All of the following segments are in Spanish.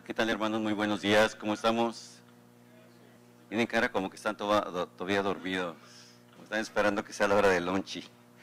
¿Qué tal, hermanos? Muy buenos días, ¿cómo estamos? Tienen cara como que están todavía dormidos, están esperando que sea la hora del lonchi.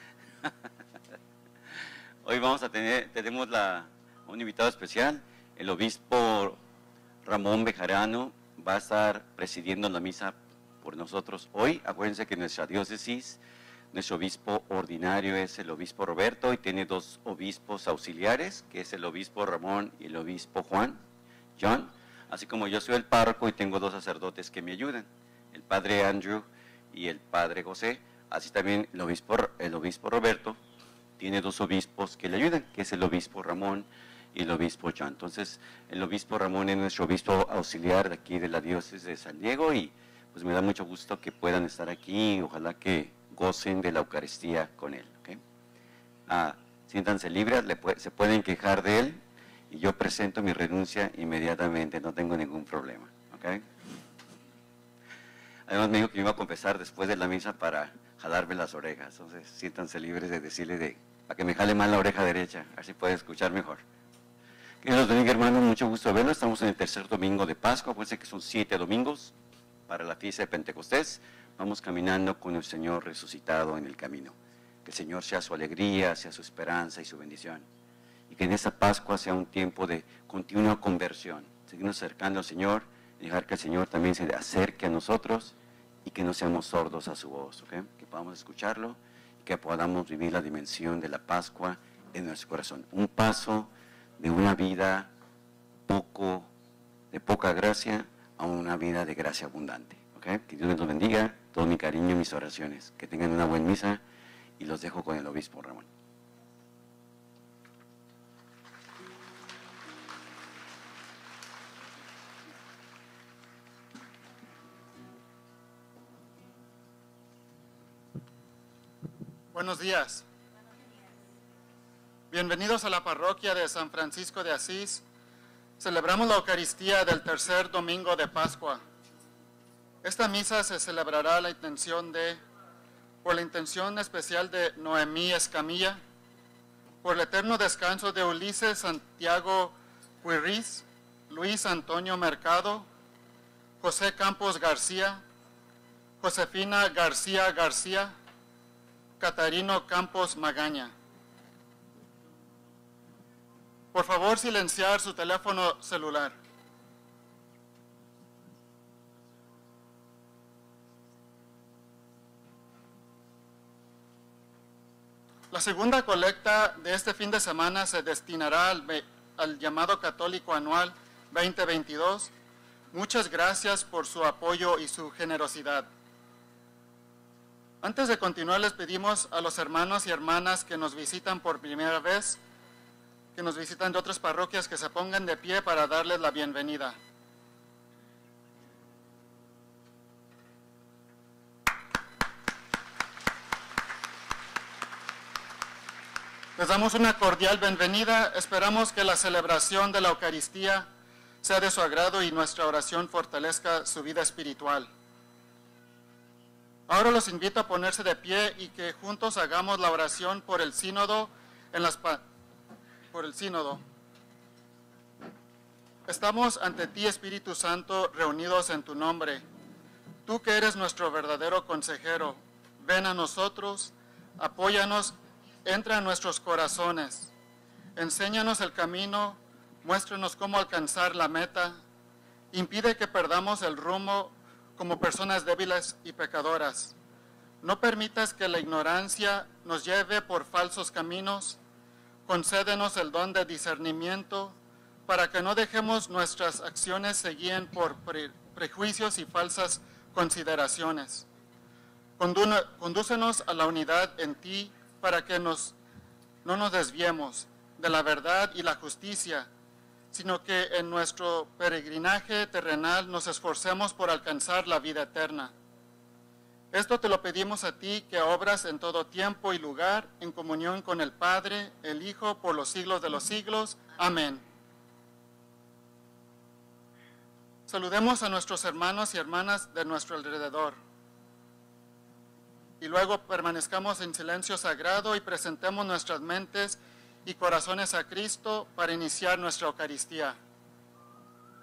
Hoy tenemos un invitado especial, el obispo Ramón Bejarano va a estar presidiendo la misa por nosotros hoy. Acuérdense que nuestra diócesis, nuestro obispo ordinario es el obispo Roberto y tiene dos obispos auxiliares, que es el obispo Ramón y el obispo John, así como yo soy el párroco y tengo dos sacerdotes que me ayudan, el padre Andrew y el padre José. Así también el obispo Roberto tiene dos obispos que le ayudan, que es el obispo Ramón y el obispo John. Entonces, el obispo Ramón es nuestro obispo auxiliar de aquí de la diócesis de San Diego y pues me da mucho gusto que puedan estar aquí y ojalá que gocen de la Eucaristía con él. ¿Okay? Siéntanse libres, se pueden quejar de él y yo presento mi renuncia inmediatamente, no tengo ningún problema. ¿Okay? Además me dijo que me iba a confesar después de la misa para jalarme las orejas, entonces siéntanse libres de decirle para que me jale mal la oreja derecha, así puede escuchar mejor. Que Dios los bendiga, hermanos, mucho gusto verlos. Estamos en el tercer domingo de Pascua, acuérdense que son 7 domingos para la fiesta de Pentecostés. Vamos caminando con el Señor resucitado en el camino. Que el Señor sea su alegría, sea su esperanza y su bendición. Y que en esta Pascua sea un tiempo de continua conversión. Seguirnos acercando al Señor y dejar que el Señor también se acerque a nosotros y que no seamos sordos a su voz, ¿okay? Que podamos escucharlo y que podamos vivir la dimensión de la Pascua en nuestro corazón. Un paso de una vida de poca gracia a una vida de gracia abundante. ¿Okay? Que Dios los bendiga, todo mi cariño y mis oraciones. Que tengan una buena misa y los dejo con el obispo Ramón. Buenos días. Bienvenidos a la parroquia de San Francisco de Asís. Celebramos la Eucaristía del tercer domingo de Pascua. Esta misa se celebrará por la intención especial de Noemí Escamilla, por el eterno descanso de Ulises Santiago Puirriz, Luis Antonio Mercado, José Campos García, Josefina García García, Catarino Campos Magaña. Por favor, silenciar su teléfono celular. La segunda colecta de este fin de semana se destinará al llamado católico anual 2022. Muchas gracias por su apoyo y su generosidad. Antes de continuar, les pedimos a los hermanos y hermanas que nos visitan por primera vez, que nos visitan de otras parroquias, que se pongan de pie para darles la bienvenida. Les damos una cordial bienvenida. Esperamos que la celebración de la Eucaristía sea de su agrado y nuestra oración fortalezca su vida espiritual. Ahora los invito a ponerse de pie y que juntos hagamos la oración por el sínodo Estamos ante ti, Espíritu Santo, reunidos en tu nombre. Tú que eres nuestro verdadero consejero, ven a nosotros, apóyanos, entra en nuestros corazones. Enséñanos el camino, muéstranos cómo alcanzar la meta. Impide que perdamos el rumbo como personas débiles y pecadoras. No permitas que la ignorancia nos lleve por falsos caminos. Concédenos el don de discernimiento para que no dejemos nuestras acciones se guíen por prejuicios y falsas consideraciones. Condúcenos a la unidad en ti para que no nos desviemos de la verdad y la justicia, sino que en nuestro peregrinaje terrenal nos esforcemos por alcanzar la vida eterna. Esto te lo pedimos a ti, que obras en todo tiempo y lugar, en comunión con el Padre, el Hijo, por los siglos de los siglos. Amén. Saludemos a nuestros hermanos y hermanas de nuestro alrededor. Y luego permanezcamos en silencio sagrado y presentemos nuestras mentes y corazones a Cristo para iniciar nuestra Eucaristía.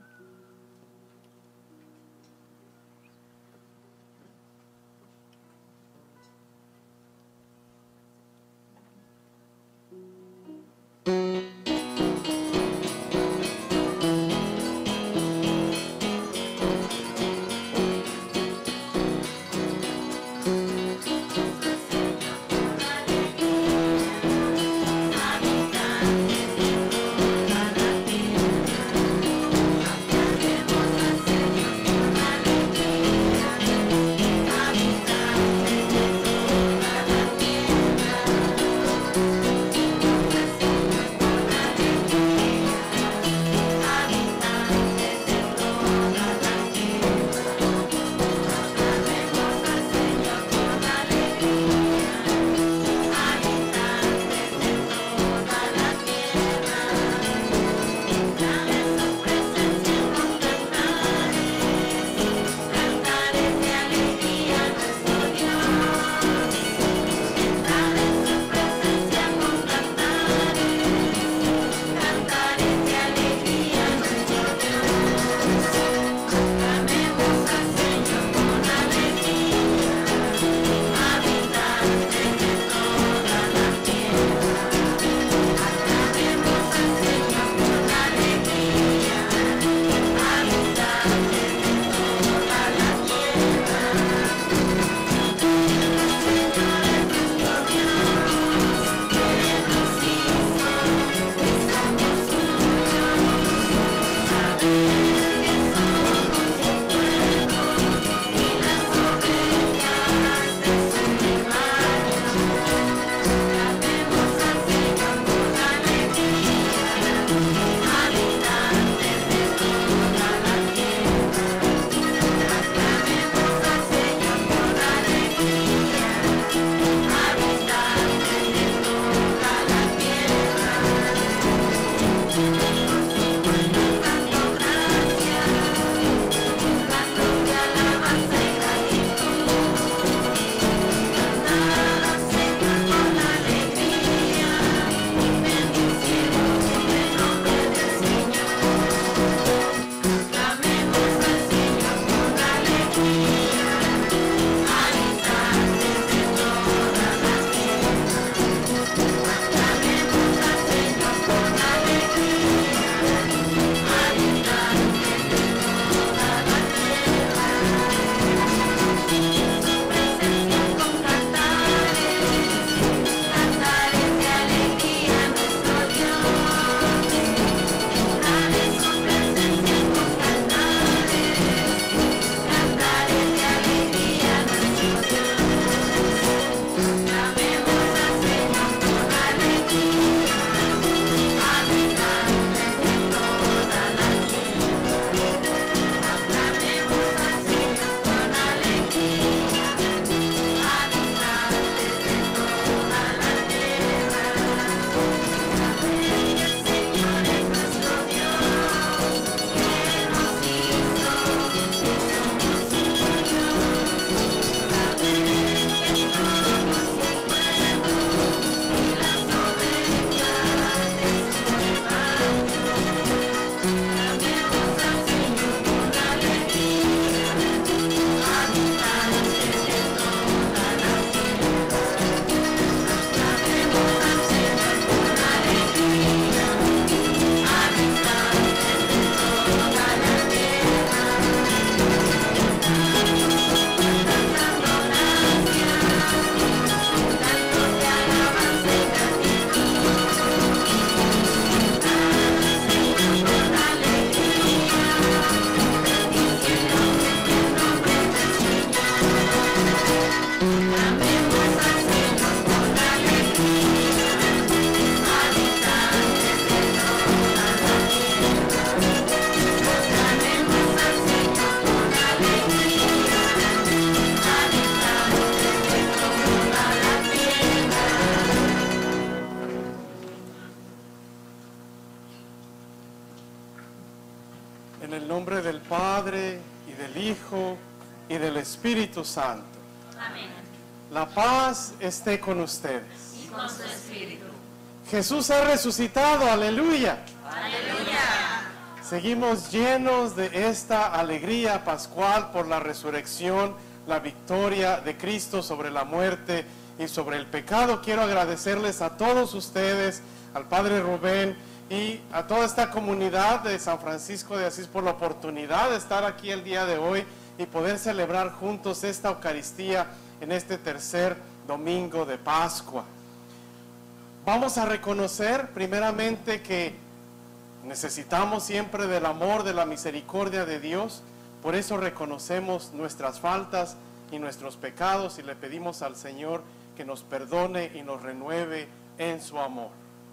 En el nombre del Padre, y del Hijo, y del Espíritu Santo. Amén. La paz esté con ustedes. Y con su espíritu. Jesús ha resucitado, aleluya. Aleluya. Seguimos llenos de esta alegría pascual por la resurrección, la victoria de Cristo sobre la muerte y sobre el pecado. Quiero agradecerles a todos ustedes, al Padre Rubén y a toda esta comunidad de San Francisco de Asís por la oportunidad de estar aquí el día de hoy y poder celebrar juntos esta Eucaristía en este tercer domingo de Pascua. Vamos a reconocer primeramente que necesitamos siempre del amor, de la misericordia de Dios. Por eso reconocemos nuestras faltas y nuestros pecados y le pedimos al Señor que nos perdone y nos renueve en su amor.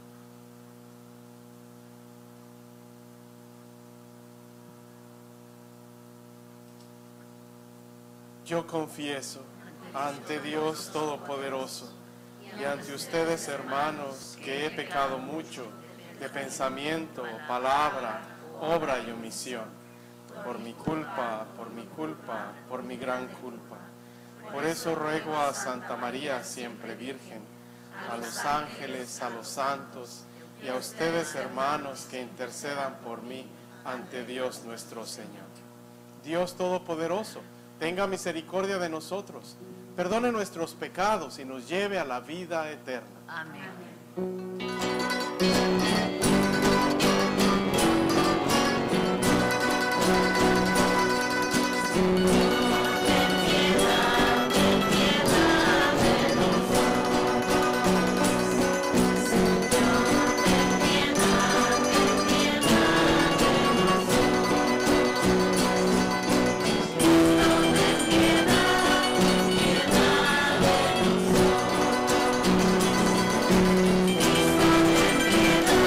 Yo confieso ante Dios Todopoderoso y ante ustedes, hermanos, que he pecado mucho de pensamiento, palabra, obra y omisión, por mi culpa, por mi gran culpa. Por eso ruego a Santa María, siempre Virgen, a los ángeles, a los santos y a ustedes, hermanos, que intercedan por mí ante Dios nuestro Señor. Dios Todopoderoso, tenga misericordia de nosotros, perdone nuestros pecados y nos lleve a la vida eterna. Amén. Cristo, ten piedad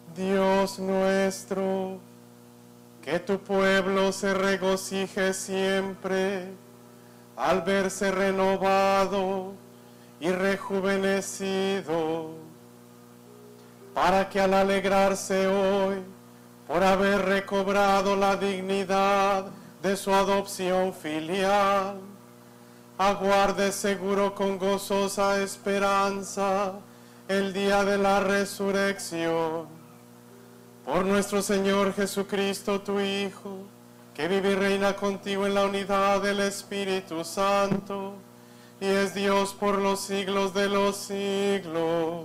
Dios nuestro, que tu pueblo se regocije siempre al verse renovado y rejuvenecido, para que al alegrarse hoy por haber recobrado la dignidad de su adopción filial, aguarde seguro con gozosa esperanza el día de la resurrección. Por nuestro Señor Jesucristo, tu Hijo, que vive y reina contigo en la unidad del Espíritu Santo, y es Dios por los siglos de los siglos.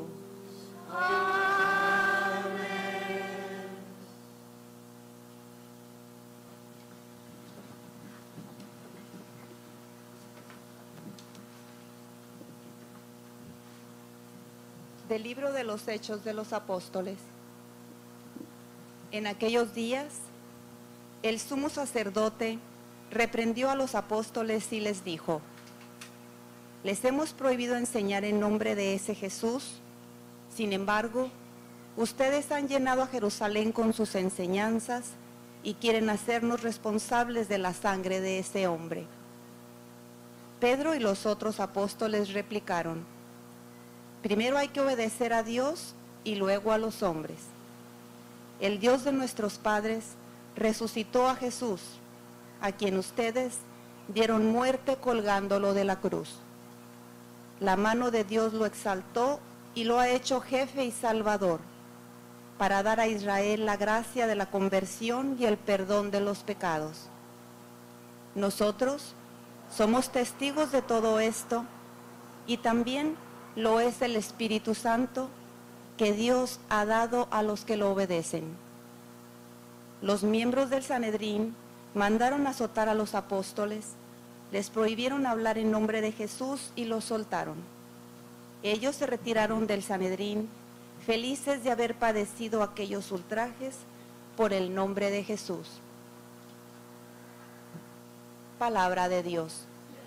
Del libro de los Hechos de los Apóstoles. En aquellos días, el sumo sacerdote reprendió a los apóstoles y les dijo: les hemos prohibido enseñar en nombre de ese Jesús. Sin embargo, ustedes han llenado a Jerusalén con sus enseñanzas y quieren hacernos responsables de la sangre de ese hombre. Pedro y los otros apóstoles replicaron: primero hay que obedecer a Dios y luego a los hombres. El Dios de nuestros padres resucitó a Jesús, a quien ustedes dieron muerte colgándolo de la cruz. La mano de Dios lo exaltó y lo ha hecho jefe y salvador, para dar a Israel la gracia de la conversión y el perdón de los pecados. Nosotros somos testigos de todo esto, y también lo es el Espíritu Santo que Dios ha dado a los que lo obedecen. Los miembros del Sanedrín mandaron azotar a los apóstoles, les prohibieron hablar en nombre de Jesús y los soltaron. Ellos se retiraron del Sanedrín, felices de haber padecido aquellos ultrajes por el nombre de Jesús. Palabra de Dios.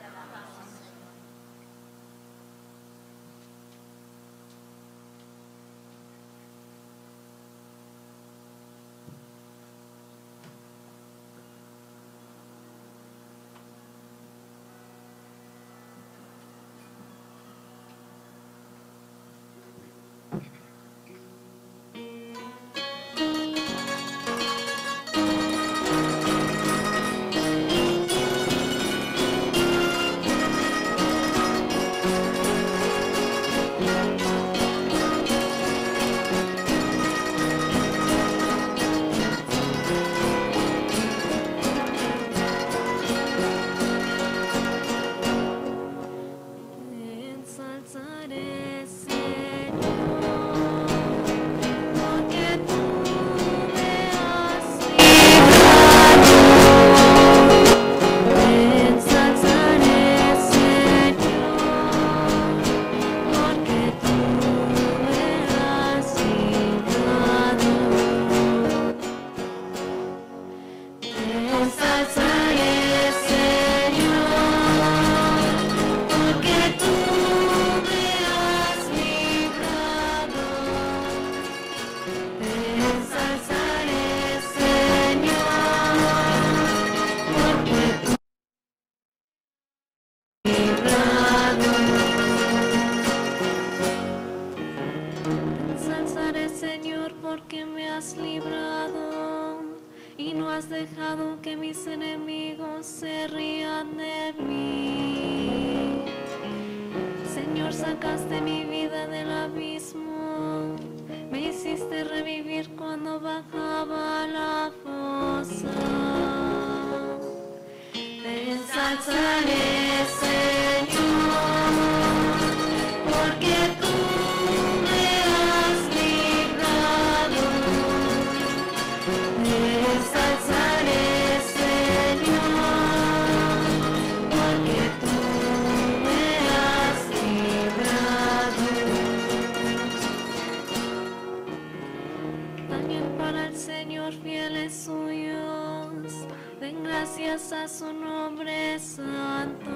porque me has librado y no has dejado que mis enemigos se rían de mí. Señor, sacaste mi vida del abismo, me hiciste revivir cuando bajaba a la fosa. Te ensalzaré, Señor, porque tú me has librado. Te ensalzaré, Señor, porque tú me has librado. También para el Señor fieles suyos, den gracias a su nombre santo.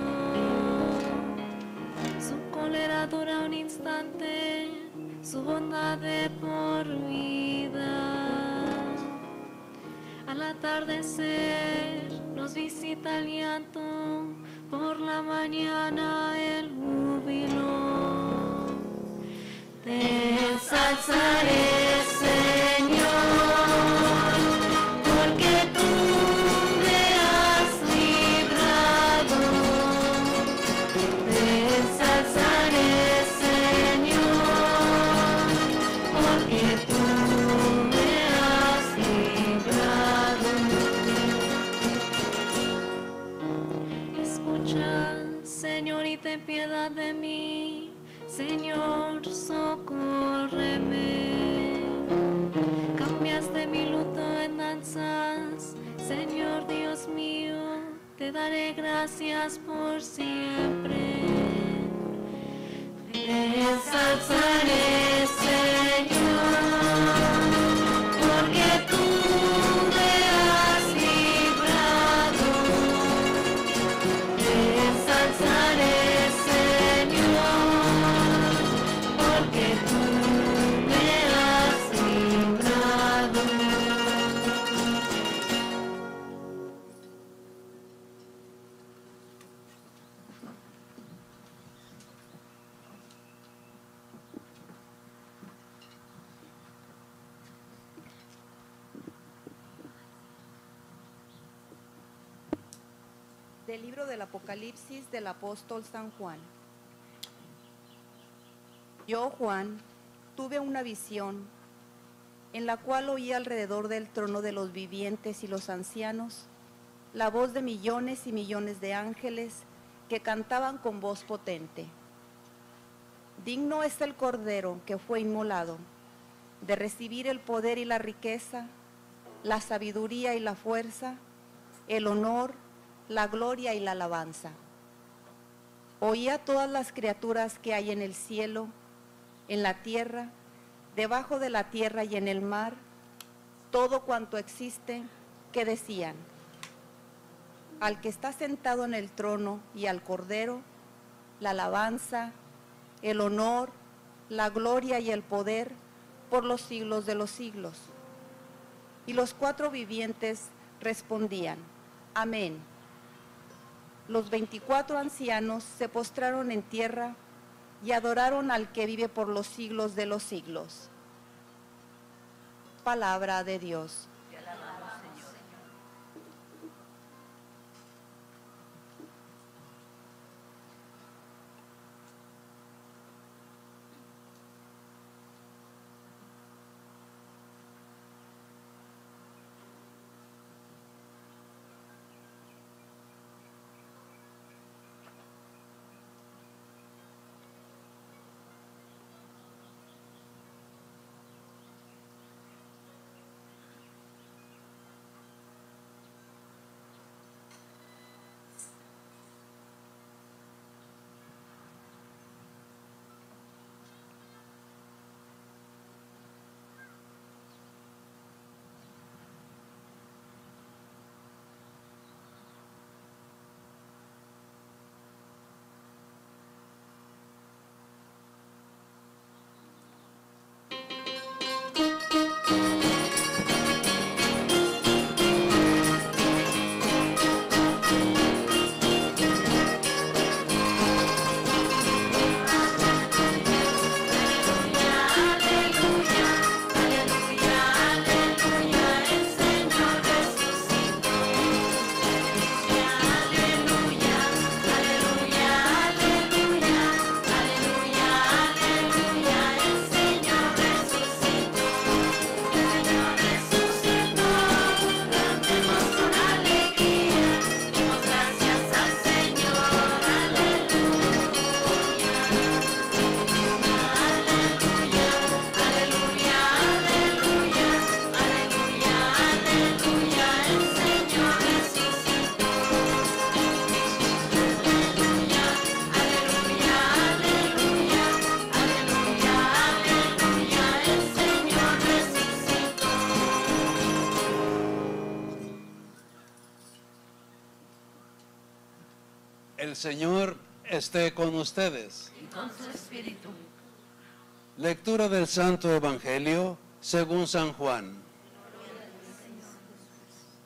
Su cólera dura un instante, su bondad de por vida. al atardecer nos visita el llanto, por la mañana el júbilo. Te ensalzaré, Señor, porque tú me has librado. Te ensalzaré, Señor, porque tú me has librado. Escucha, Señor, y ten piedad de mí. Señor, socórreme. Cambiaste mi luto en danzas. Señor Dios mío, te daré gracias por siempre. Te ensalzaré, Señor, porque tú me has librado. Te ensalzaré, Señor, porque tú me has librado. Del libro del Apocalipsis del apóstol San Juan. Yo, Juan, tuve una visión en la cual oí alrededor del trono de los vivientes y los ancianos la voz de millones y millones de ángeles que cantaban con voz potente. Digno es el Cordero que fue inmolado de recibir el poder y la riqueza, la sabiduría y la fuerza, el honor, la gloria y la alabanza. Oí a todas las criaturas que hay en el cielo, en la tierra, debajo de la tierra y en el mar, todo cuanto existe, que decían: al que está sentado en el trono y al Cordero, la alabanza, el honor, la gloria y el poder por los siglos de los siglos. Y los cuatro vivientes respondían: amén. Los 24 ancianos se postraron en tierra y adoraron al que vive por los siglos de los siglos. Palabra de Dios. El Señor esté con ustedes. Y con su espíritu. Lectura del Santo Evangelio según San Juan.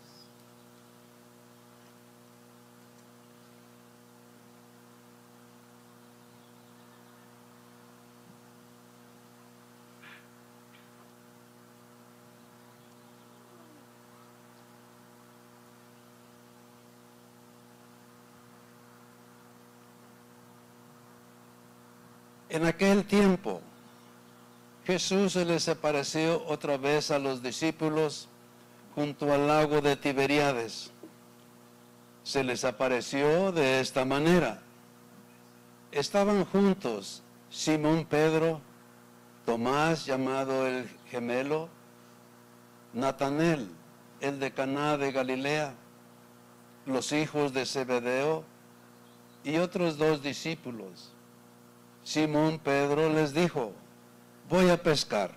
En aquel tiempo, Jesús se les apareció otra vez a los discípulos junto al lago de Tiberíades. Se les apareció de esta manera. Estaban juntos Simón Pedro, Tomás llamado el gemelo, Natanael, el de Caná de Galilea, los hijos de Zebedeo y otros 2 discípulos. Simón Pedro les dijo: voy a pescar.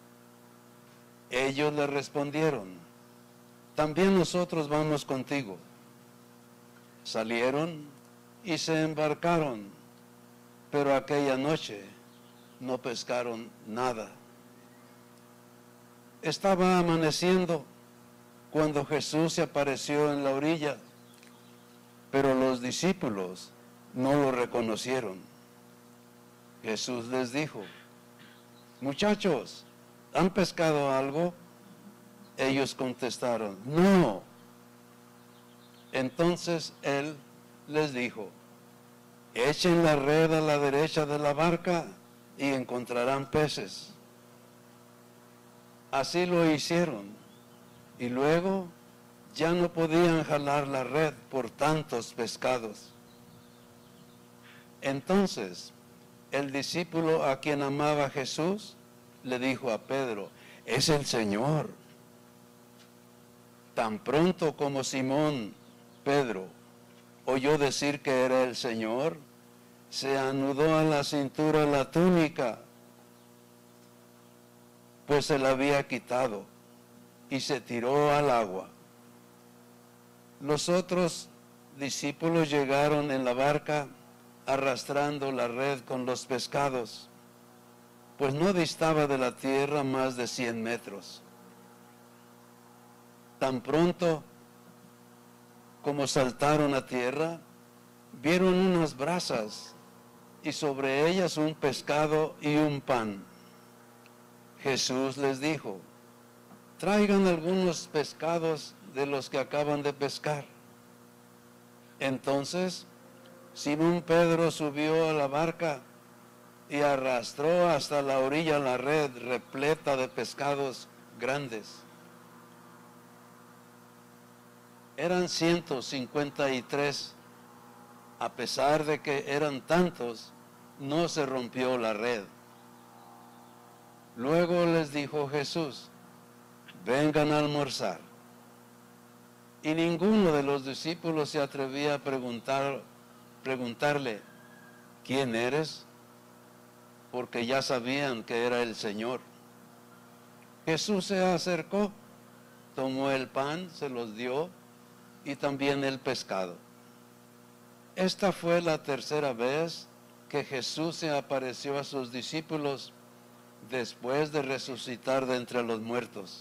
Ellos le respondieron: también nosotros vamos contigo. Salieron y se embarcaron, pero aquella noche no pescaron nada. Estaba amaneciendo cuando Jesús se apareció en la orilla, pero los discípulos no lo reconocieron. Jesús les dijo: muchachos, ¿han pescado algo? Ellos contestaron: no. Entonces Él les dijo: echen la red a la derecha de la barca y encontrarán peces. Así lo hicieron, y luego ya no podían jalar la red por tantos pescados. Entonces el discípulo a quien amaba Jesús le dijo a Pedro: es el Señor. Tan pronto como Simón Pedro oyó decir que era el Señor, se anudó a la cintura la túnica, pues se la había quitado, y se tiró al agua. Los otros discípulos llegaron en la barca arrastrando la red con los pescados, pues no distaba de la tierra más de 100 metros. Tan pronto como saltaron a tierra, vieron unas brasas y sobre ellas un pescado y un pan. Jesús les dijo: traigan algunos pescados de los que acaban de pescar. Entonces Simón Pedro subió a la barca y arrastró hasta la orilla la red repleta de pescados grandes. Eran 153. A pesar de que eran tantos, no se rompió la red. Luego les dijo Jesús: vengan a almorzar. Y ninguno de los discípulos se atrevía a preguntarle: ¿quién eres? Porque ya sabían que era el Señor. Jesús se acercó, tomó el pan, se los dio, y también el pescado. Esta fue la tercera vez que Jesús se apareció a sus discípulos después de resucitar de entre los muertos.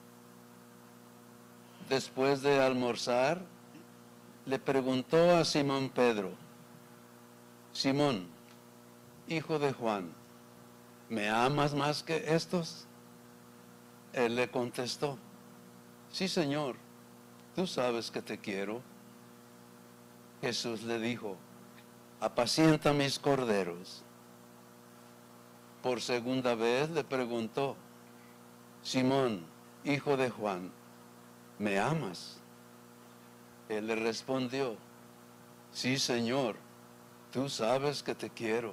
Después de almorzar, le preguntó a Simón Pedro: Simón, hijo de Juan, ¿me amas más que estos? Él le contestó: sí, Señor, tú sabes que te quiero. Jesús le dijo: apacienta mis corderos. Por segunda vez le preguntó: Simón, hijo de Juan, ¿me amas? Él le respondió: sí, Señor, tú sabes que te quiero.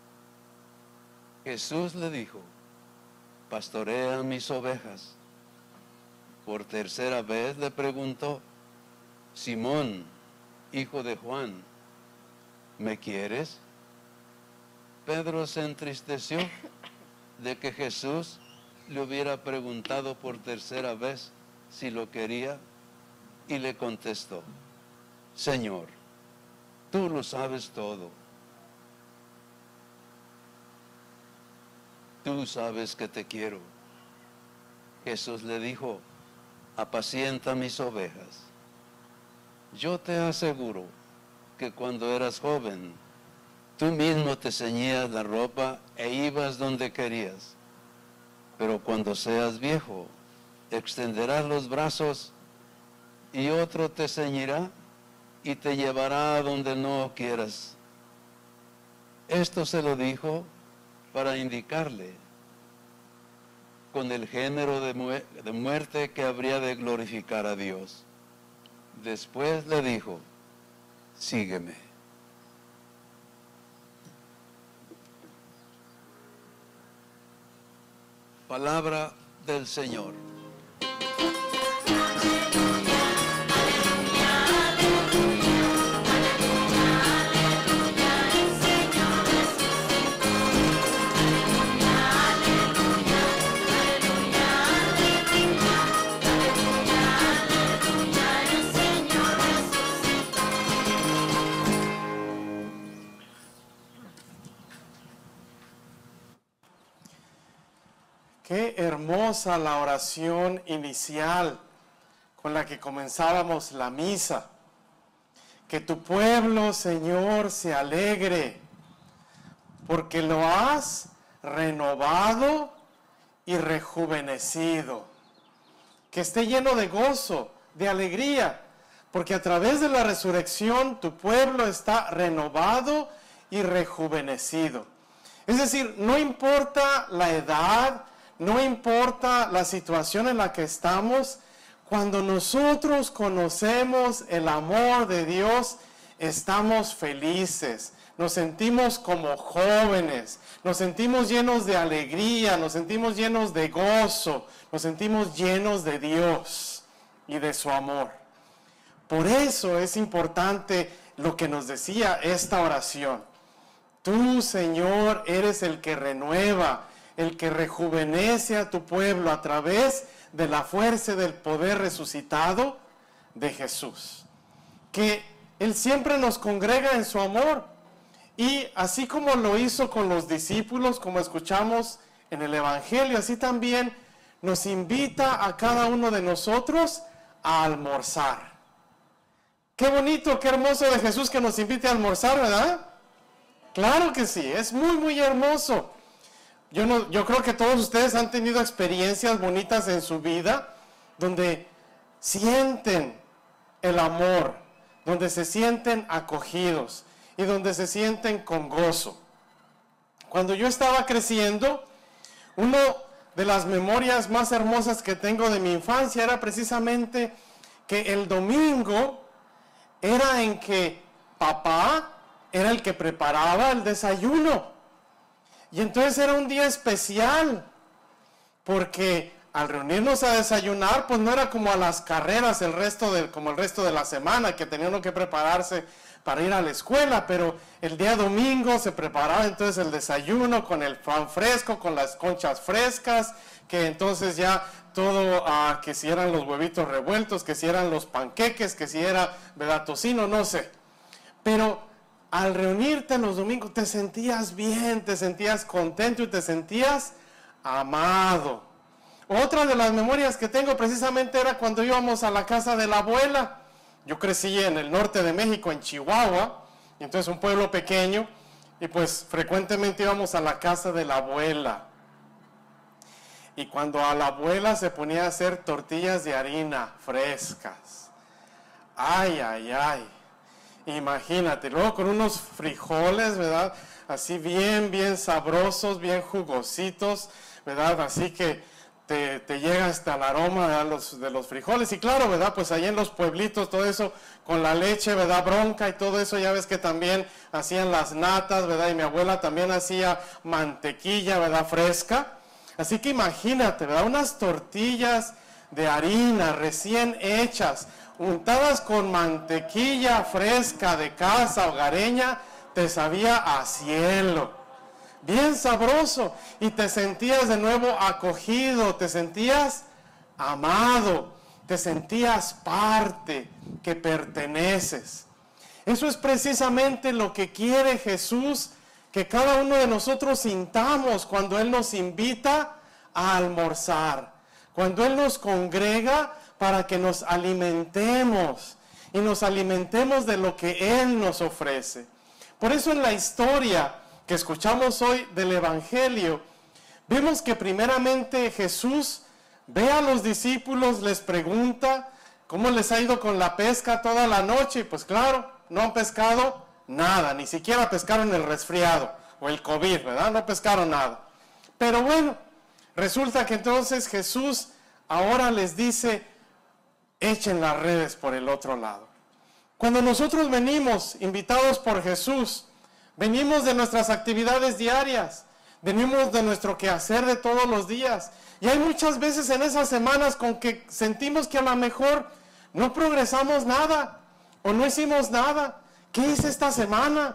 Jesús le dijo: pastorea mis ovejas. Por tercera vez le preguntó: Simón, hijo de Juan, ¿me quieres? Pedro se entristeció de que Jesús le hubiera preguntado por tercera vez si lo quería, y le contestó: Señor, tú lo sabes todo. Tú sabes que te quiero. Jesús le dijo: apacienta mis ovejas. Yo te aseguro que cuando eras joven, tú mismo te ceñías la ropa e ibas donde querías. Pero cuando seas viejo, extenderás los brazos y otro te ceñirá y te llevará a donde no quieras. Esto se lo dijo para indicarle con el género de muerte que habría de glorificar a Dios. Después le dijo, sígueme. Palabra del Señor. Qué hermosa la oración inicial con la que comenzábamos la misa. Que tu pueblo, Señor, se alegre, porque lo has renovado y rejuvenecido. Que esté lleno de gozo, de alegría, porque a través de la resurrección tu pueblo está renovado y rejuvenecido. Es decir, no importa la edad, no importa la situación en la que estamos, cuando nosotros conocemos el amor de Dios, estamos felices, nos sentimos como jóvenes, nos sentimos llenos de alegría, nos sentimos llenos de gozo, nos sentimos llenos de Dios y de su amor. Por eso es importante lo que nos decía esta oración. Tú, Señor, eres el que renueva, el que rejuvenece a tu pueblo a través de la fuerza y del poder resucitado de Jesús. Que Él siempre nos congrega en su amor. Y así como lo hizo con los discípulos, como escuchamos en el Evangelio, así también nos invita a cada uno de nosotros a almorzar. Qué bonito, qué hermoso de Jesús que nos invite a almorzar, ¿verdad? Claro que sí, es muy, muy hermoso. Yo creo que todos ustedes han tenido experiencias bonitas en su vida donde sienten el amor, donde se sienten acogidos y donde se sienten con gozo. Cuando yo estaba creciendo, una de las memorias más hermosas que tengo de mi infancia era precisamente que el domingo era en que papá era el que preparaba el desayuno. Y entonces era un día especial, porque al reunirnos a desayunar, pues no era como a las carreras como el resto de la semana, que tenían que prepararse para ir a la escuela, pero el día domingo se preparaba entonces el desayuno con el pan fresco, con las conchas frescas, que entonces ya todo, que si eran los huevitos revueltos, que si eran los panqueques, que si era, ¿verdad?, tocino, no sé. Pero al reunirte los domingos te sentías bien, te sentías contento y te sentías amado. Otra de las memorias que tengo precisamente era cuando íbamos a la casa de la abuela. Yo crecí en el norte de México, en Chihuahua, y entonces un pueblo pequeño, y pues frecuentemente íbamos a la casa de la abuela. Y cuando a la abuela se ponía a hacer tortillas de harina frescas, ay, ay, ay. Imagínate, luego con unos frijoles, ¿verdad? Así bien, bien sabrosos, bien jugositos, ¿verdad? Así que te llega hasta el aroma, ¿verdad?, de los frijoles. Y claro, ¿verdad?, pues ahí en los pueblitos, todo eso con la leche, ¿verdad?, bronca y todo eso, ya ves que también hacían las natas, ¿verdad? Y mi abuela también hacía mantequilla, ¿verdad?, fresca. Así que imagínate, ¿verdad?, unas tortillas de harina recién hechas, untadas con mantequilla fresca de casa hogareña, te sabía a cielo, bien sabroso, y te sentías de nuevo acogido, te sentías amado, te sentías parte, que perteneces. Eso es precisamente lo que quiere Jesús, que cada uno de nosotros sintamos cuando Él nos invita a almorzar, cuando Él nos congrega para que nos alimentemos y nos alimentemos de lo que Él nos ofrece. Por eso en la historia que escuchamos hoy del Evangelio, vemos que primeramente Jesús ve a los discípulos, les pregunta cómo les ha ido con la pesca toda la noche. Y pues claro, no han pescado nada, ni siquiera pescaron el resfriado. o el COVID, ¿verdad? No pescaron nada. Pero bueno, resulta que entonces Jesús ahora les dice, echen las redes por el otro lado. Cuando nosotros venimos invitados por Jesús, venimos de nuestras actividades diarias, venimos de nuestro quehacer de todos los días. Y hay muchas veces en esas semanas con que sentimos que a lo mejor no progresamos nada o no hicimos nada. ¿Qué hice esta semana?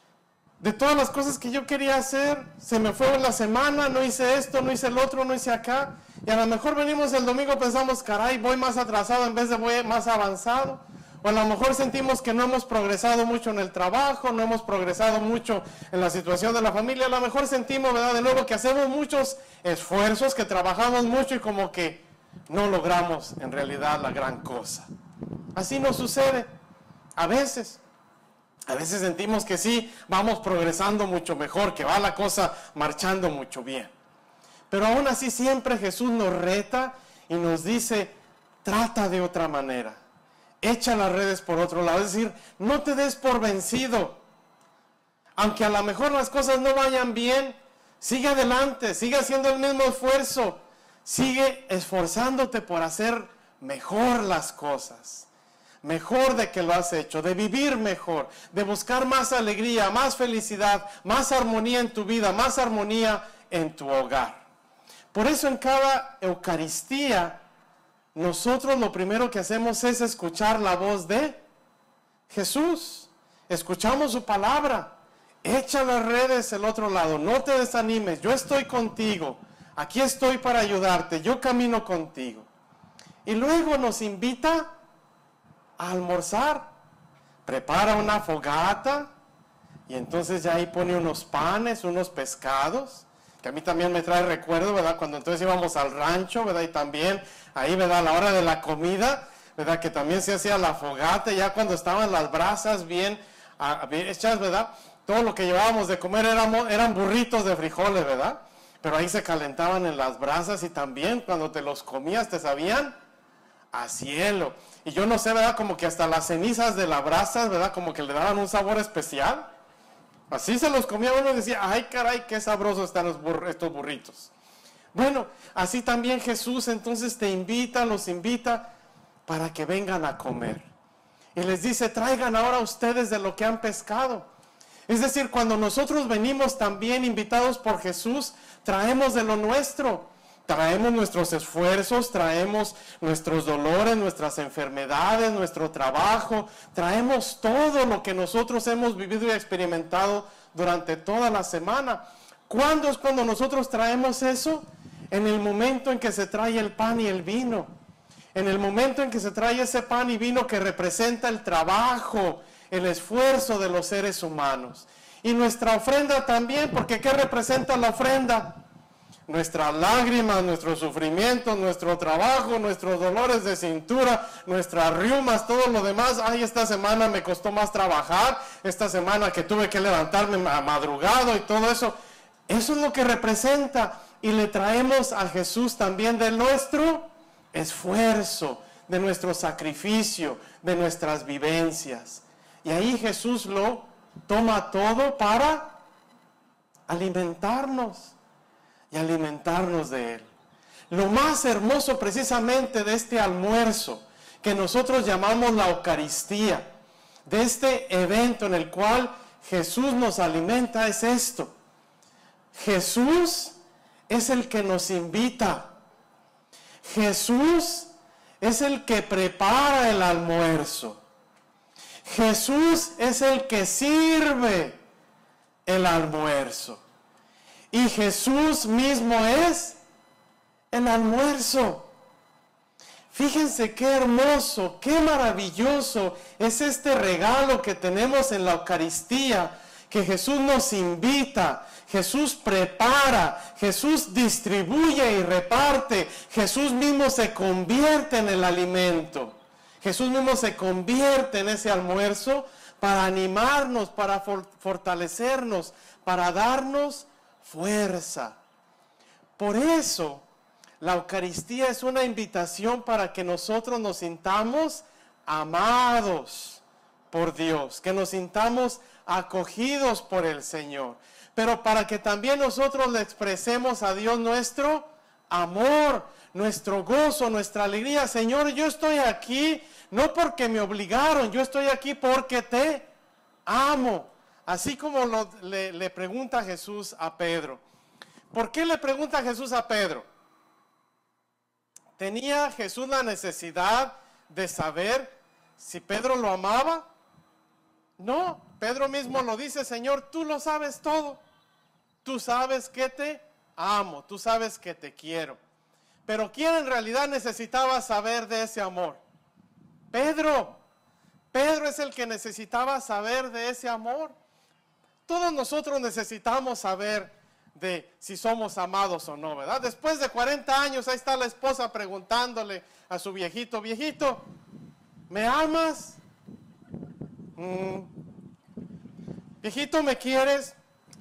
De todas las cosas que yo quería hacer, se me fue la semana, no hice esto, no hice el otro, no hice acá. Y a lo mejor venimos el domingo, pensamos, caray, voy más atrasado en vez de voy más avanzado. O a lo mejor sentimos que no hemos progresado mucho en el trabajo, no hemos progresado mucho en la situación de la familia. A lo mejor sentimos, ¿verdad?, de nuevo que hacemos muchos esfuerzos, que trabajamos mucho y como que no logramos en realidad la gran cosa. Así nos sucede a veces. A veces sentimos que sí, vamos progresando mucho mejor, que va la cosa marchando mucho bien. Pero aún así siempre Jesús nos reta y nos dice, trata de otra manera. Echa las redes por otro lado, es decir, no te des por vencido. Aunque a lo mejor las cosas no vayan bien, sigue adelante, sigue haciendo el mismo esfuerzo, sigue esforzándote por hacer mejor las cosas, mejor de que lo has hecho, de vivir mejor, de buscar más alegría, más felicidad, más armonía en tu vida, más armonía en tu hogar. Por eso en cada Eucaristía, nosotros lo primero que hacemos es escuchar la voz de Jesús. Escuchamos su palabra. Echa las redes al otro lado, no te desanimes, yo estoy contigo, aquí estoy para ayudarte, yo camino contigo. Y luego nos invita a almorzar, prepara una fogata y entonces ya ahí pone unos panes, unos pescados, que a mí también me trae recuerdo, ¿verdad? Cuando entonces íbamos al rancho, ¿verdad? Y también ahí, ¿verdad? A la hora de la comida, ¿verdad? Que también se hacía la fogata, ya cuando estaban las brasas bien hechas, ¿verdad? Todo lo que llevábamos de comer eran burritos de frijoles, ¿verdad? Pero ahí se calentaban en las brasas y también cuando te los comías te sabían a cielo. Y yo no sé, ¿verdad? Como que hasta las cenizas de las brasas, ¿verdad? Como que le daban un sabor especial. Así se los comía uno y decía, ay caray, qué sabrosos están estos burritos. Bueno, así también Jesús entonces los invita para que vengan a comer. Y les dice, traigan ahora ustedes de lo que han pescado. Es decir, cuando nosotros venimos también invitados por Jesús, traemos de lo nuestro. Traemos nuestros esfuerzos, traemos nuestros dolores, nuestras enfermedades, nuestro trabajo, traemos todo lo que nosotros hemos vivido y experimentado durante toda la semana. ¿Cuándo es cuando nosotros traemos eso? En el momento en que se trae el pan y el vino. En el momento en que se trae ese pan y vino que representa el trabajo, el esfuerzo de los seres humanos. Y nuestra ofrenda también, porque ¿qué representa la ofrenda? Nuestras lágrimas, nuestros sufrimientos, nuestro trabajo, nuestros dolores de cintura, nuestras riumas, todo lo demás. Ay, esta semana me costó más trabajar, esta semana que tuve que levantarme madrugado y todo eso. Eso es lo que representa. Y le traemos a Jesús también de nuestro esfuerzo, de nuestro sacrificio, de nuestras vivencias. Y ahí Jesús lo toma todo para alimentarnos. Y alimentarnos de Él. Lo más hermoso precisamente de este almuerzo, que nosotros llamamos la Eucaristía, de este evento en el cual Jesús nos alimenta, es esto. Jesús es el que nos invita. Jesús es el que prepara el almuerzo. Jesús es el que sirve el almuerzo. Y Jesús mismo es el almuerzo. Fíjense qué hermoso, qué maravilloso es este regalo que tenemos en la Eucaristía, que Jesús nos invita, Jesús prepara, Jesús distribuye y reparte, Jesús mismo se convierte en el alimento. Jesús mismo se convierte en ese almuerzo para animarnos, para fortalecernos, para darnos fuerza. Por eso la Eucaristía es una invitación para que nosotros nos sintamos amados por Dios, que nos sintamos acogidos por el Señor, pero para que también nosotros le expresemos a Dios nuestro amor, nuestro gozo, nuestra alegría. Señor, yo estoy aquí no porque me obligaron, yo estoy aquí porque te amo. Así como le pregunta Jesús a Pedro. ¿Por qué le pregunta Jesús a Pedro? ¿Tenía Jesús la necesidad de saber si Pedro lo amaba? No, Pedro mismo lo dice: Señor, tú lo sabes todo. Tú sabes que te amo, tú sabes que te quiero. Pero ¿quién en realidad necesitaba saber de ese amor? Pedro. Pedro es el que necesitaba saber de ese amor. Todos nosotros necesitamos saber de si somos amados o no, ¿verdad? Después de 40 años, ahí está la esposa preguntándole a su viejito: viejito, ¿me amas? Viejito, ¿me quieres?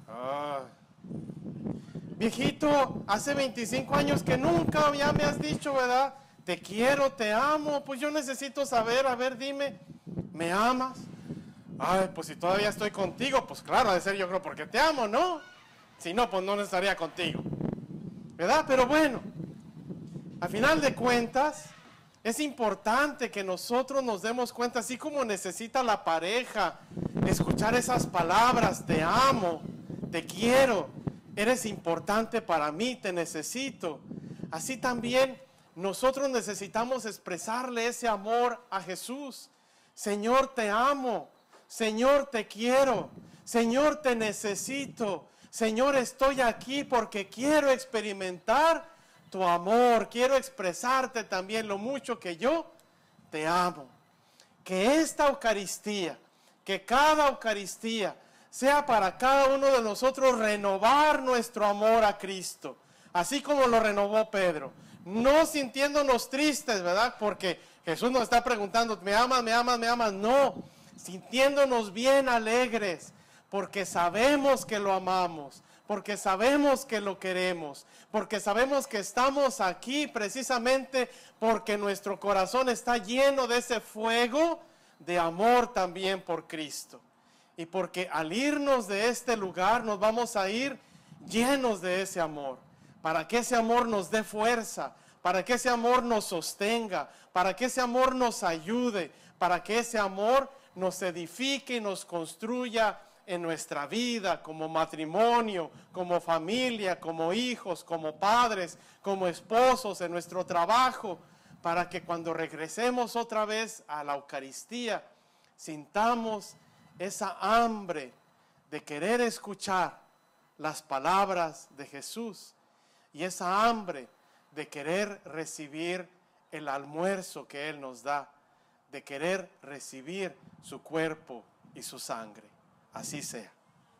Viejito, hace 25 años que nunca ya me has dicho, ¿verdad? Te quiero, te amo. Pues yo necesito saber, a ver, dime, ¿me amas? Ay, pues si todavía estoy contigo, pues claro, ha de ser yo creo porque te amo, ¿no? Si no, pues no estaría contigo, ¿verdad? Pero bueno, a final de cuentas, es importante que nosotros nos demos cuenta, así como necesita la pareja escuchar esas palabras: te amo, te quiero, eres importante para mí, te necesito. Así también nosotros necesitamos expresarle ese amor a Jesús. Señor, te amo. Señor, te quiero. Señor, te necesito. Señor, estoy aquí porque quiero experimentar tu amor. Quiero expresarte también lo mucho que yo te amo. Que esta Eucaristía, que cada Eucaristía sea para cada uno de nosotros renovar nuestro amor a Cristo, así como lo renovó Pedro. No sintiéndonos tristes, ¿verdad? Porque Jesús nos está preguntando: ¿me amas, me amas, me amas? No, sintiéndonos bien alegres, porque sabemos que lo amamos, porque sabemos que lo queremos, porque sabemos que estamos aquí precisamente porque nuestro corazón está lleno de ese fuego de amor también por Cristo. Y porque al irnos de este lugar nos vamos a ir llenos de ese amor, para que ese amor nos dé fuerza, para que ese amor nos sostenga, para que ese amor nos ayude, para que ese amor nos edifique y nos construya en nuestra vida, como matrimonio, como familia, como hijos, como padres, como esposos, en nuestro trabajo, para que cuando regresemos otra vez a la Eucaristía, sintamos esa hambre de querer escuchar las palabras de Jesús y esa hambre de querer recibir el almuerzo que Él nos da, de querer recibir su cuerpo y su sangre. Así sea.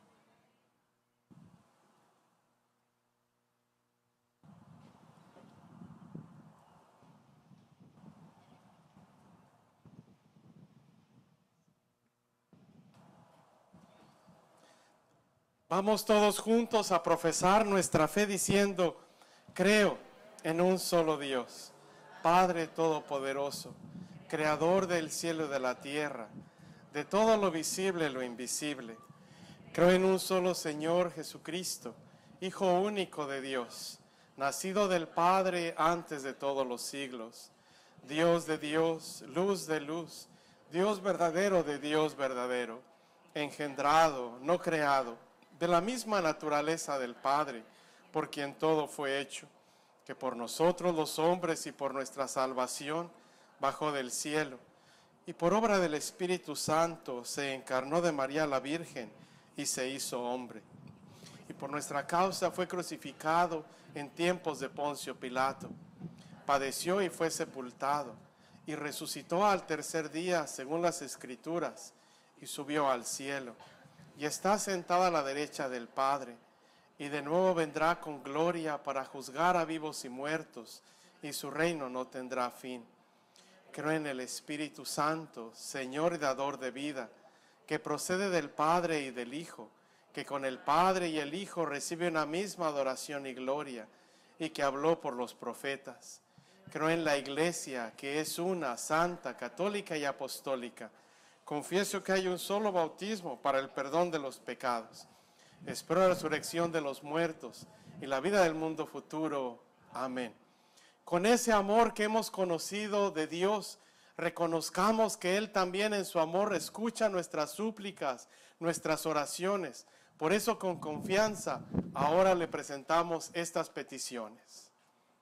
Vamos todos juntos a profesar nuestra fe diciendo: creo en un solo Dios, Padre Todopoderoso, Creador del cielo y de la tierra, de todo lo visible y lo invisible. Creo en un solo Señor Jesucristo, Hijo único de Dios, nacido del Padre antes de todos los siglos, Dios de Dios, luz de luz, Dios verdadero de Dios verdadero, engendrado, no creado, de la misma naturaleza del Padre, por quien todo fue hecho, que por nosotros los hombres y por nuestra salvación bajó del cielo, y por obra del Espíritu Santo se encarnó de María la Virgen y se hizo hombre. Y por nuestra causa fue crucificado en tiempos de Poncio Pilato. Padeció y fue sepultado, y resucitó al tercer día según las Escrituras, y subió al cielo, y está sentado a la derecha del Padre, y de nuevo vendrá con gloria para juzgar a vivos y muertos, y su reino no tendrá fin. Creo en el Espíritu Santo, Señor y dador de vida, que procede del Padre y del Hijo, que con el Padre y el Hijo recibe una misma adoración y gloria, y que habló por los profetas. Creo en la Iglesia, que es una, santa, católica y apostólica. Confieso que hay un solo bautismo para el perdón de los pecados. Espero la resurrección de los muertos y la vida del mundo futuro. Amén. Con ese amor que hemos conocido de Dios, reconozcamos que Él también en su amor escucha nuestras súplicas, nuestras oraciones. Por eso con confianza ahora le presentamos estas peticiones.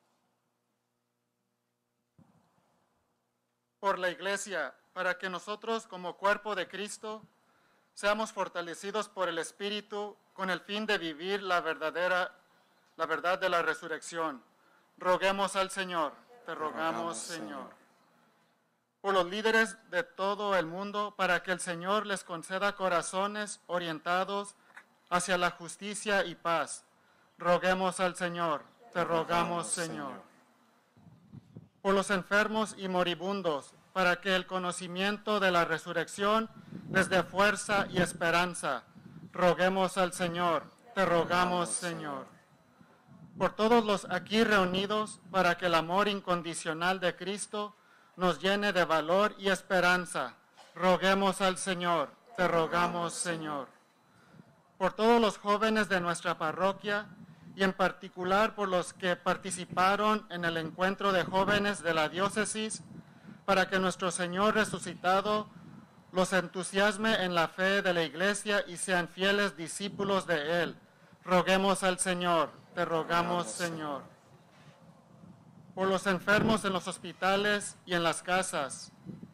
Por la Iglesia, para que nosotros como cuerpo de Cristo seamos fortalecidos por el Espíritu con el fin de vivir la verdad de la resurrección. Roguemos al Señor, te rogamos, Señor. Por los líderes de todo el mundo, para que el Señor les conceda corazones orientados hacia la justicia y paz. Roguemos al Señor, te rogamos, Señor. Por los enfermos y moribundos, para que el conocimiento de la resurrección les dé fuerza y esperanza. Roguemos al Señor, te rogamos, Señor. Por todos los aquí reunidos, para que el amor incondicional de Cristo nos llene de valor y esperanza. Roguemos al Señor, te rogamos, Señor. Por todos los jóvenes de nuestra parroquia y en particular por los que participaron en el encuentro de jóvenes de la diócesis, para que nuestro Señor resucitado los entusiasme en la fe de la Iglesia y sean fieles discípulos de Él. Roguemos al Señor, te rogamos, Señor. Por los enfermos en los hospitales y en las casas.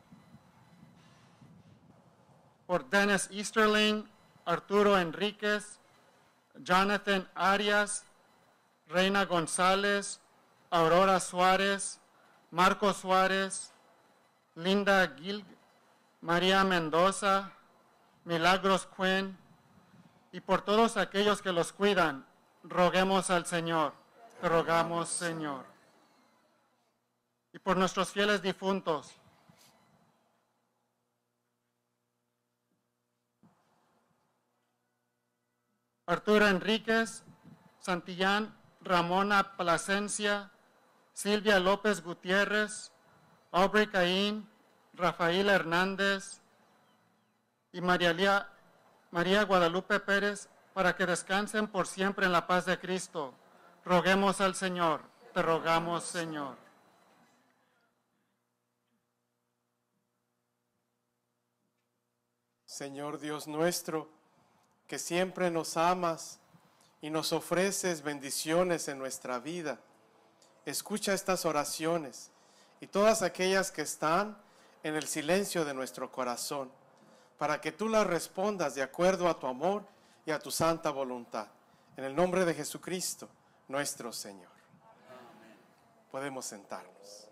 Por Dennis Easterling, Arturo Enríquez, Jonathan Arias, Reina González, Aurora Suárez, Marco Suárez, Linda Gil, María Mendoza, Milagros Quinn, y por todos aquellos que los cuidan, roguemos al Señor, te rogamos, Señor. Y por nuestros fieles difuntos, Arturo Enríquez, Santillán Ramona Plasencia, Silvia López Gutiérrez, Aubrey Caín, Rafael Hernández y María Guadalupe Pérez, para que descansen por siempre en la paz de Cristo. Roguemos al Señor, te rogamos, Señor. Señor Dios nuestro, que siempre nos amas y nos ofreces bendiciones en nuestra vida, escucha estas oraciones y todas aquellas que están en el silencio de nuestro corazón, para que tú las respondas de acuerdo a tu amor y a tu santa voluntad. En el nombre de Jesucristo, nuestro Señor. Amén. Podemos sentarnos.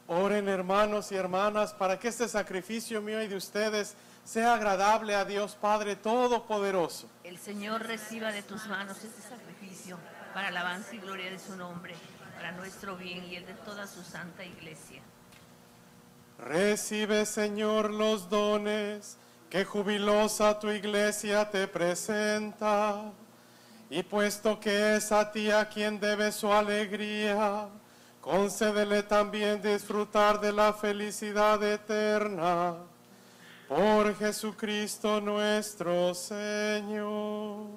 Oren, hermanos y hermanas, para que este sacrificio mío y de ustedes sea agradable a Dios Padre Todopoderoso. El Señor reciba de tus manos este sacrificio para alabanza y gloria de su nombre, para nuestro bien y el de toda su santa iglesia. Recibe, Señor, los dones que jubilosa tu iglesia te presenta. Y puesto que es a ti a quien debe su alegría, concédele también disfrutar de la felicidad eterna. Por Jesucristo nuestro Señor.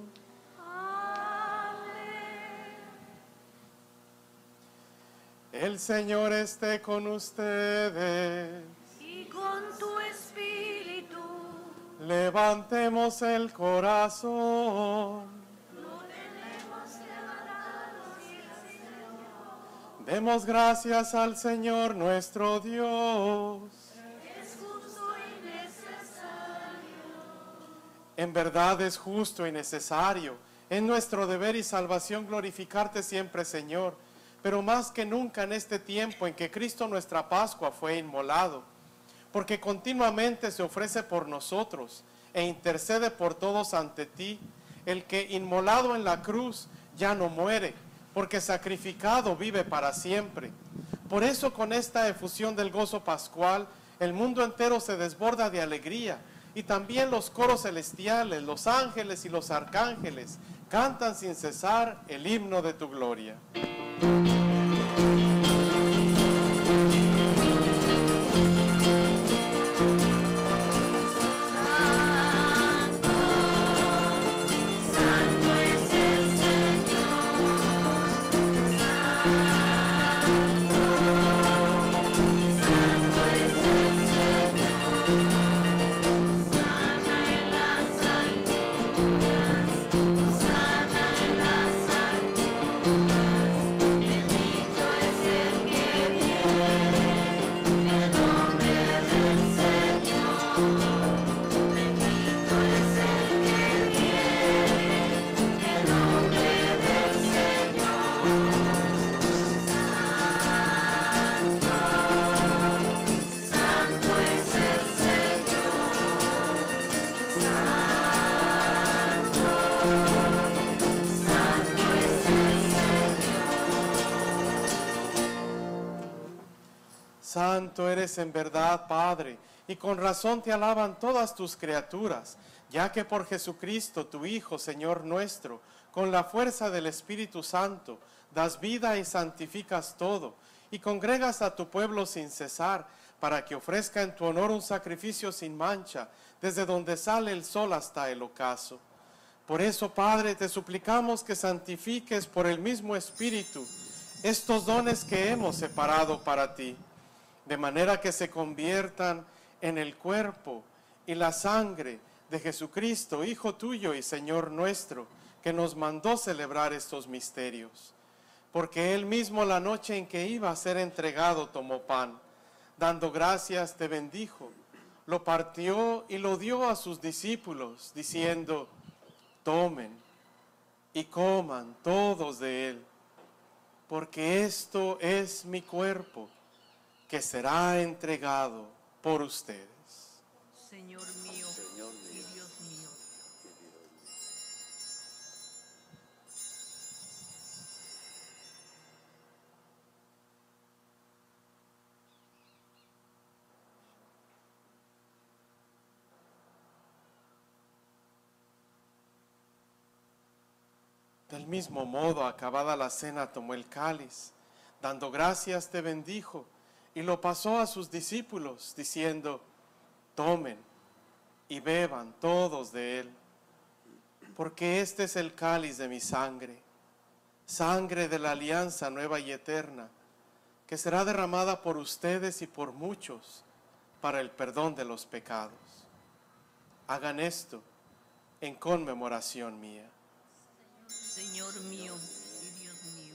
El Señor esté con ustedes. Y con tu espíritu. Levantemos el corazón. Demos gracias al Señor nuestro Dios. Es justo y necesario. En verdad es justo y necesario. Es nuestro deber y salvación glorificarte siempre, Señor. Pero más que nunca en este tiempo en que Cristo nuestra Pascua fue inmolado. Porque continuamente se ofrece por nosotros e intercede por todos ante ti. El que inmolado en la cruz ya no muere, porque sacrificado vive para siempre. Por eso con esta efusión del gozo pascual, el mundo entero se desborda de alegría, y también los coros celestiales, los ángeles y los arcángeles, cantan sin cesar el himno de tu gloria. Santo eres en verdad, Padre, y con razón te alaban todas tus criaturas, ya que por Jesucristo, tu Hijo, Señor nuestro, con la fuerza del Espíritu Santo, das vida y santificas todo, y congregas a tu pueblo sin cesar, para que ofrezca en tu honor un sacrificio sin mancha, desde donde sale el sol hasta el ocaso. Por eso, Padre, te suplicamos que santifiques por el mismo Espíritu estos dones que hemos separado para ti, de manera que se conviertan en el cuerpo y la sangre de Jesucristo, Hijo tuyo y Señor nuestro, que nos mandó celebrar estos misterios. Porque Él mismo la noche en que iba a ser entregado tomó pan, dando gracias te bendijo, lo partió y lo dio a sus discípulos, diciendo: tomen y coman todos de él, porque esto es mi cuerpo, que será entregado por ustedes. Señor mío y Dios mío. Del mismo modo, acabada la cena, tomó el cáliz, dando gracias te bendijo, y lo pasó a sus discípulos, diciendo: tomen y beban todos de él, porque este es el cáliz de mi sangre, sangre de la alianza nueva y eterna, que será derramada por ustedes y por muchos para el perdón de los pecados. Hagan esto en conmemoración mía. Señor mío y Dios mío.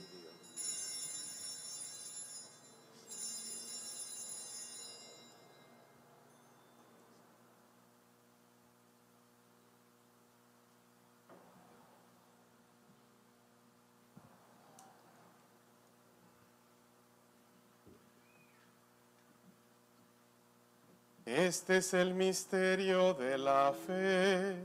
Este es el misterio de la fe.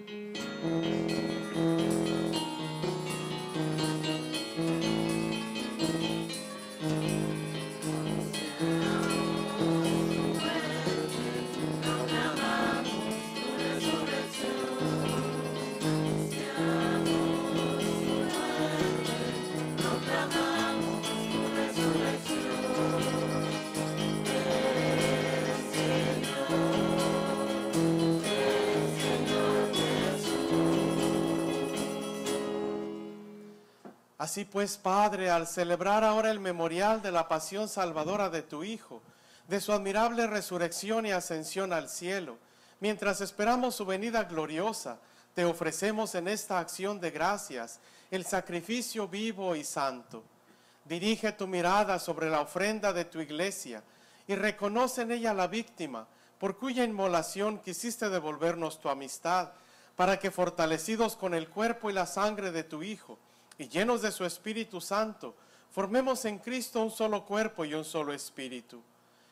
Así pues, Padre, al celebrar ahora el memorial de la pasión salvadora de tu Hijo, de su admirable resurrección y ascensión al cielo, mientras esperamos su venida gloriosa, te ofrecemos en esta acción de gracias el sacrificio vivo y santo. Dirige tu mirada sobre la ofrenda de tu iglesia y reconoce en ella la víctima, por cuya inmolación quisiste devolvernos tu amistad, para que fortalecidos con el cuerpo y la sangre de tu Hijo, y llenos de su Espíritu Santo, formemos en Cristo un solo cuerpo y un solo espíritu.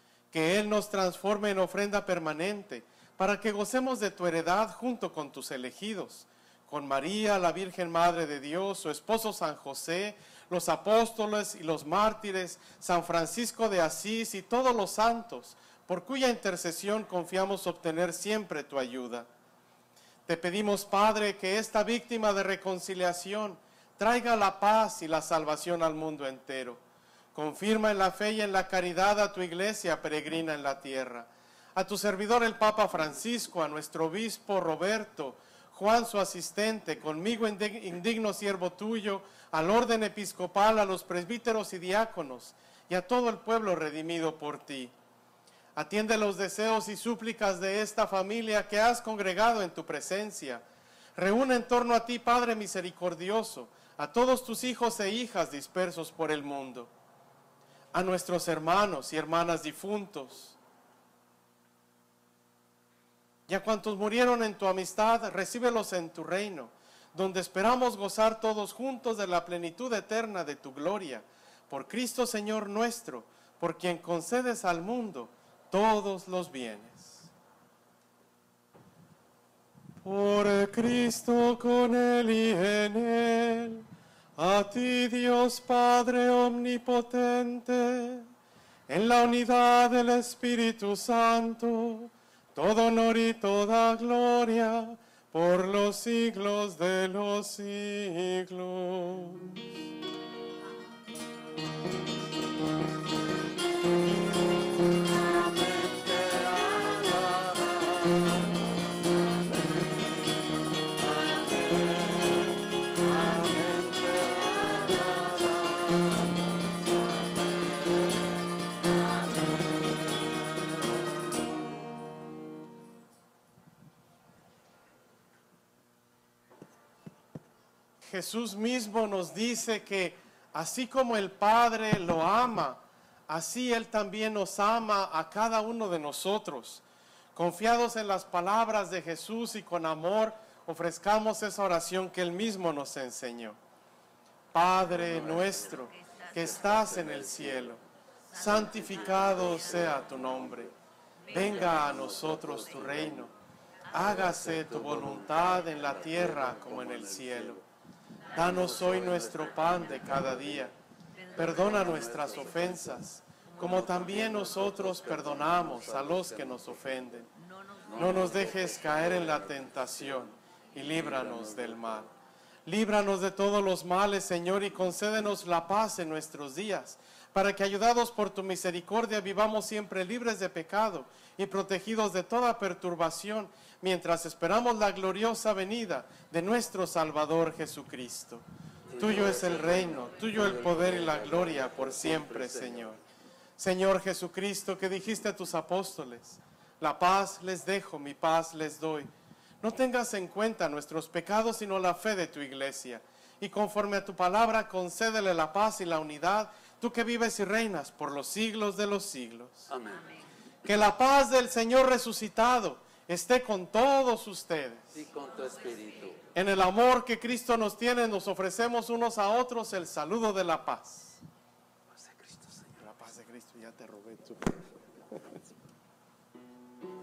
Que Él nos transforme en ofrenda permanente, para que gocemos de tu heredad junto con tus elegidos, con María, la Virgen Madre de Dios, su esposo San José, los apóstoles y los mártires, San Francisco de Asís y todos los santos, por cuya intercesión confiamos obtener siempre tu ayuda. Te pedimos, Padre, que esta víctima de reconciliación traiga la paz y la salvación al mundo entero. Confirma en la fe y en la caridad a tu iglesia peregrina en la tierra. A tu servidor el Papa Francisco, a nuestro obispo Roberto, Juan su asistente, conmigo indigno siervo tuyo, al orden episcopal, a los presbíteros y diáconos, y a todo el pueblo redimido por ti. Atiende los deseos y súplicas de esta familia que has congregado en tu presencia. Reúne en torno a ti, Padre misericordioso, a todos tus hijos e hijas dispersos por el mundo, a nuestros hermanos y hermanas difuntos, y a cuantos murieron en tu amistad, recíbelos en tu reino, donde esperamos gozar todos juntos de la plenitud eterna de tu gloria, por Cristo Señor nuestro, por quien concedes al mundo todos los bienes. Por Cristo, con Él y en Él, a ti Dios Padre omnipotente, en la unidad del Espíritu Santo, todo honor y toda gloria, por los siglos de los siglos. Jesús mismo nos dice que así como el Padre lo ama, así Él también nos ama a cada uno de nosotros. Confiados en las palabras de Jesús y con amor, ofrezcamos esa oración que Él mismo nos enseñó. Padre nuestro, que estás en el cielo, santificado sea tu nombre. Venga a nosotros tu reino. Hágase tu voluntad en la tierra como en el cielo. Danos hoy nuestro pan de cada día. Perdona nuestras ofensas, como también nosotros perdonamos a los que nos ofenden. No nos dejes caer en la tentación y líbranos del mal. Líbranos de todos los males, Señor, y concédenos la paz en nuestros días, para que, ayudados por tu misericordia, vivamos siempre libres de pecado y protegidos de toda perturbación, mientras esperamos la gloriosa venida de nuestro Salvador Jesucristo. Tuyo es el reino, tuyo el poder y la gloria por siempre, Señor. Señor Jesucristo, que dijiste a tus apóstoles, la paz les dejo, mi paz les doy. No tengas en cuenta nuestros pecados, sino la fe de tu iglesia. Y conforme a tu palabra, concédele la paz y la unidad, tú que vives y reinas por los siglos de los siglos. Amén. Que la paz del Señor resucitado esté con todos ustedes. Y con tu espíritu. En el amor que Cristo nos tiene, nos ofrecemos unos a otros el saludo de la paz. Paz de Cristo, Señor. La paz de Cristo, ya te robé tú.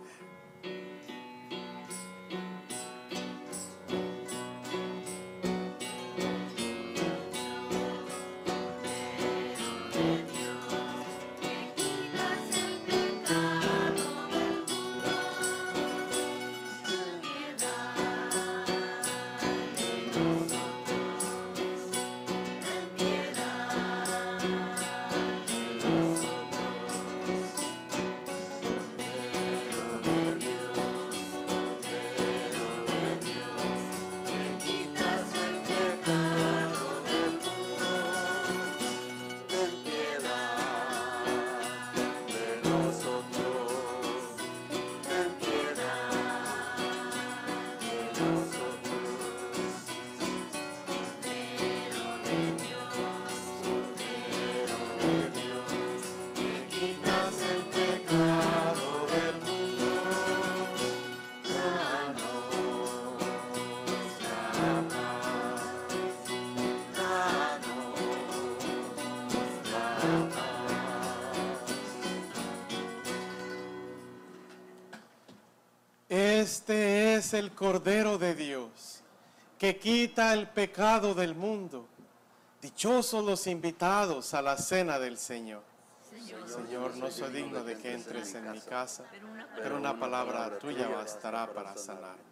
es el Cordero de Dios, que quita el pecado del mundo. Dichosos los invitados a la cena del Señor. Señor, no soy digno de que entres en mi casa, pero una palabra tuya bastará para sanarme.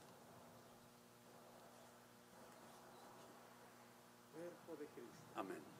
Amén.